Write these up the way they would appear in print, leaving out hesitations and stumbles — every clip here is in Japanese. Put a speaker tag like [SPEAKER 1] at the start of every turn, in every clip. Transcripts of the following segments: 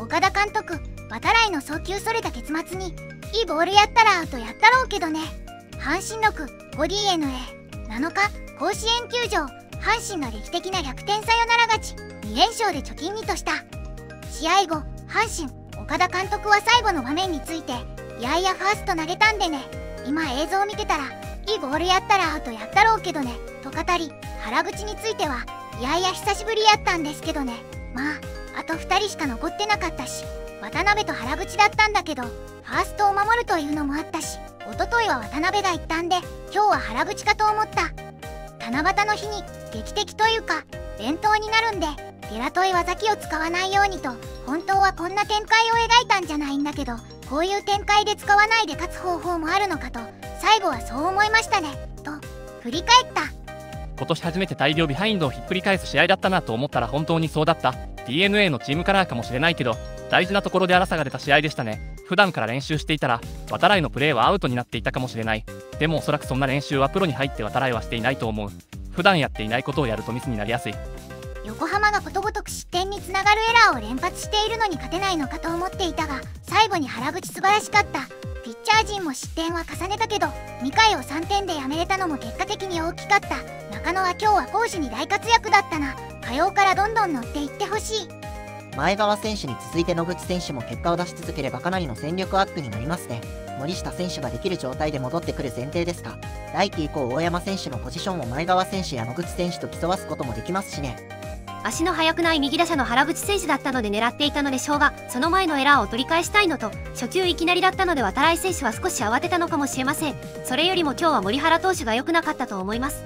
[SPEAKER 1] 岡田監督、渡来の送球それた結末にいいボールやったらアウトやったろうけどね。阪神6、5DNA 7日、甲子園球場、阪神の劇的な逆転サヨナラ勝ち、2連勝で貯金2とした。試合後、阪神岡田監督は最後の場面について、いやいやファースト投げたんでね、今映像を見てたらいいボールやったらアウトやったろうけどねと語り、原口については、いやいや久しぶりやったんですけどね、まああと2人しか残ってなかったし、渡辺と原口だったんだけど、ファーストを守るというのもあったし、一昨日は渡辺が行ったんで今日は原口かと思った。七夕の日に劇的というか伝統になるんで、ゲラとい技木を使わないようにと本当はこんな展開を描いたんじゃないんだけど、こういう展開で使わないで勝つ方法もあるのかと最後はそう思いましたねと振り返った。
[SPEAKER 2] 今年初めて大量ビハインドをひっくり返す試合だったなと思ったら本当にそうだった。 DNA のチームカラーかもしれないけど大事なところで荒さが出た試合でしたね。普段から練習していたら渡来のプレーはアウトになっていたかもしれない。でもおそらくそんな練習はプロに入って渡来はしていないと思う。普段やっていないことをやるとミスになりやすい。
[SPEAKER 1] 横浜がことごとく失点につながるエラーを連発しているのに勝てないのかと思っていたが、最後に原口素晴らしかった。ピッチャー陣も失点は重ねたけど2回を3点でやめれたのも結果的に大きかった。中野は今日は攻守に大活躍だったな。火曜からどんどん乗っていってほしい。
[SPEAKER 3] 前川選手に続いて野口選手も結果を出し続ければかなりの戦力アップになりますね。森下選手ができる状態で戻ってくる前提ですが、来季以降大山選手のポジションを前川選手や野口選手と競わすこともできますしね。
[SPEAKER 4] 足の速くない右打者の原口選手だったので狙っていたのでしょうが、その前のエラーを取り返したいのと初球いきなりだったので渡来選手は少し慌てたのかもしれません。それよりも今日は森原投手が良くなかったと思います。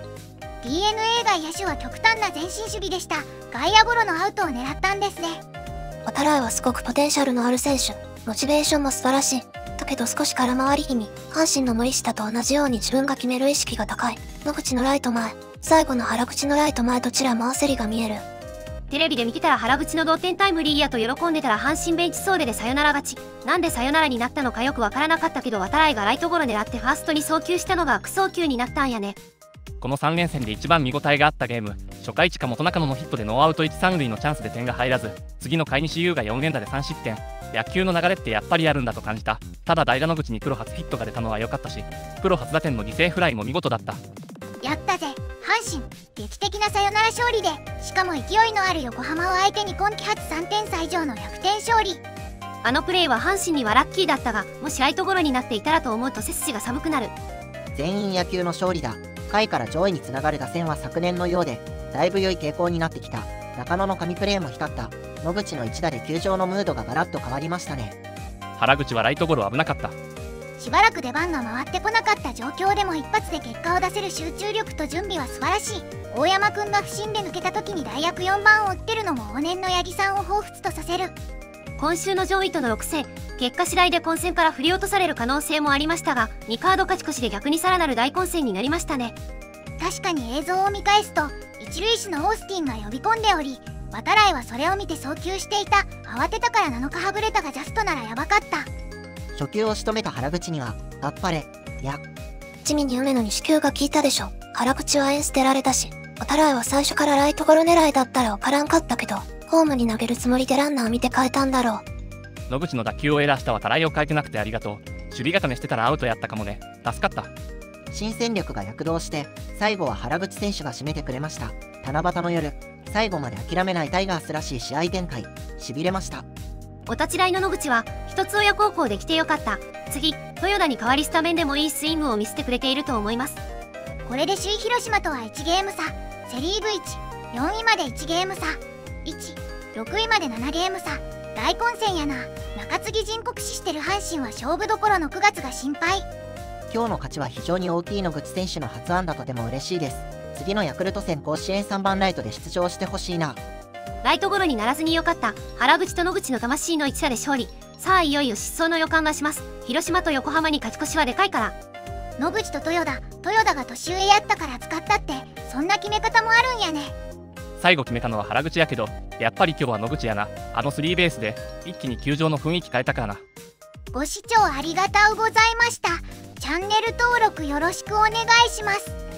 [SPEAKER 1] DNA 外野手は極端な前進守備でした。外野ゴロのアウトを狙ったんですね。
[SPEAKER 5] 渡来はすごくポテンシャルのある選手、モチベーションも素晴らしい。だけど少し空回り気味。阪神の森下と同じように自分が決める意識が高い。野口のライト前、最後の原口のライト前、どちらも焦りが見える。
[SPEAKER 4] テレビで見てたら原口の同点タイムリーやと喜んでたら阪神ベンチ総出でサヨナラ勝ち。なんでサヨナラになったのかよくわからなかったけど、渡来がライトゴロ狙ってファーストに送球したのが悪送球になったんやね。
[SPEAKER 2] この3連戦で一番見応えがあったゲーム、初回近本中野のヒットでノーアウト1、3塁のチャンスで点が入らず、次の回西優が4連打で3失点。野球の流れってやっぱりあるんだと感じた。ただ代打野口にプロ初ヒットが出たのは良かったし、プロ初打点の犠牲フライも見事だった。
[SPEAKER 1] やったぜ阪神、劇的なサヨナラ勝利で、しかも勢いのある横浜を相手に今季初3点差以上の逆転勝利。
[SPEAKER 4] あのプレーは阪神にはラッキーだったが、もしライトゴロになっていたらと思うと背筋が寒くなる。
[SPEAKER 3] 全員野球の勝利だ。下位から上位につながる打線は昨年のようでだいぶ良い傾向になってきた。中野の神プレーも光った。野口の一打で球場のムードがガラッと変わりましたね。
[SPEAKER 2] 原口はライトゴロ危なかった。
[SPEAKER 1] しばらく出番が回ってこなかった状況でも一発で結果を出せる集中力と準備は素晴らしい。大山くんが不振で抜けた時に代役4番を打ってるのも往年の八木さんを彷彿とさせる。
[SPEAKER 4] 今週の上位との6戦、結果次第で混戦から振り落とされる可能性もありましたが、2カード勝ち越しで逆にさらなる大混戦になりましたね。
[SPEAKER 1] 確かに映像を見返すと一塁手のオースティンが呼び込んでおり、渡来はそれを見て送球していた。慌てたから7日はぐれたがジャストならやばかった。
[SPEAKER 3] 初球を仕留めた原口にはあっぱれや。
[SPEAKER 5] 地味に梅野に死球が効いたでしょ。原口は縁捨てられたし、渡来は最初からライトゴロ狙いだったら分からんかったけど、ホームに投げるつもりでランナー見て変えたんだろう。
[SPEAKER 2] 野口の打球をエラーした渡来を変えてなくてありがとう。守備固めしてたらアウトやったかもね。助かった。
[SPEAKER 3] 新戦力が躍動して最後は原口選手が締めてくれました。七夕の夜、最後まで諦めないタイガースらしい試合展開、しびれました。
[SPEAKER 4] お立ち台の野口は一つ親孝行できてよかった。次豊田に代わりスタメンでもいいスイングを見せてくれていると思います。
[SPEAKER 1] これで首位広島とは1ゲーム差、セ・リーグ1、4位まで1ゲーム差、1、6位まで7ゲーム差、大混戦やな。中継ぎ陣酷使してる阪神は勝負どころの9月が心配。
[SPEAKER 3] 今日の勝ちは非常に大きい野口選手の初安打とても嬉しいです。次のヤクルト戦甲子園3番ライトで出場してほしいな。
[SPEAKER 4] ライトゴロにならずによかった。原口と野口の魂の一打で勝利。さあいよいよ失踪の予感がします。広島と横浜に勝ち越しはでかいから。
[SPEAKER 1] 野口と豊田が年上やったから使ったって、そんな決め方もあるんやね。
[SPEAKER 2] 最後決めたのは原口やけど、やっぱり今日は野口やな。あのスリーベースで一気に球場の雰囲気変えたからな。
[SPEAKER 1] ご視聴ありがとうございました。チャンネル登録よろしくお願いします。